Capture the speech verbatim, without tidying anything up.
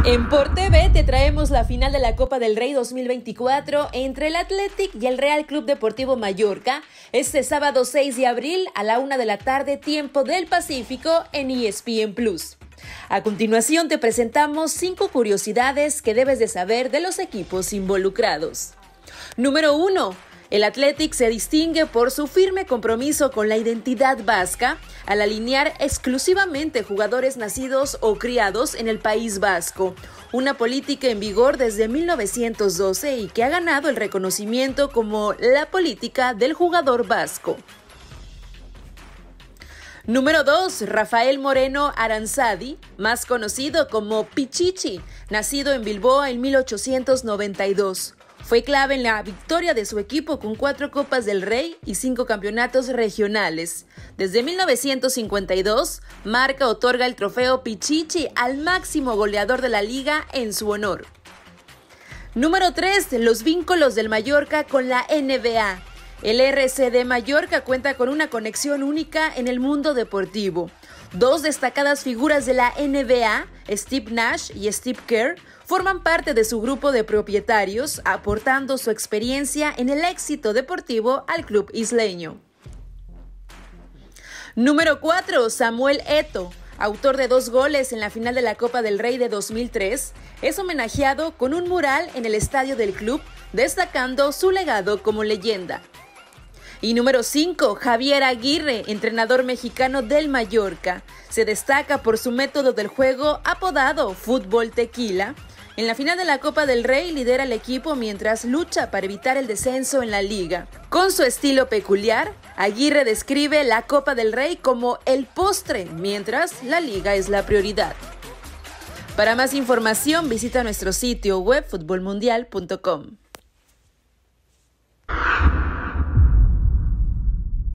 En Por T V te traemos la final de la Copa del Rey dos mil veinticuatro entre el Athletic y el Real Club Deportivo Mallorca, este sábado seis de abril a la una de la tarde, tiempo del Pacífico, en E S P N Plus. A continuación te presentamos cinco curiosidades que debes de saber de los equipos involucrados. Número uno. El Athletic se distingue por su firme compromiso con la identidad vasca al alinear exclusivamente jugadores nacidos o criados en el País Vasco, una política en vigor desde mil novecientos doce y que ha ganado el reconocimiento como la política del jugador vasco. Número dos. Rafael Moreno Aranzadi, más conocido como Pichichi, nacido en Bilbao en mil ochocientos noventa y dos. Fue clave en la victoria de su equipo con cuatro Copas del Rey y cinco campeonatos regionales. Desde mil novecientos cincuenta y dos, Marca otorga el trofeo Pichichi al máximo goleador de la liga en su honor. Número tres. Los vínculos del Mallorca con la N B A. El R C D Mallorca cuenta con una conexión única en el mundo deportivo. Dos destacadas figuras de la N B A, Steve Nash y Steve Kerr, forman parte de su grupo de propietarios, aportando su experiencia en el éxito deportivo al club isleño. Número cuatro. Samuel Eto'o, autor de dos goles en la final de la Copa del Rey de dos mil tres, es homenajeado con un mural en el estadio del club, destacando su legado como leyenda. Y número cinco. Javier Aguirre, entrenador mexicano del Mallorca, se destaca por su método del juego apodado Fútbol Tequila. En la final de la Copa del Rey lidera al equipo mientras lucha para evitar el descenso en la liga. Con su estilo peculiar, Aguirre describe la Copa del Rey como el postre, mientras la liga es la prioridad. Para más información visita nuestro sitio web fútbol mundial punto com.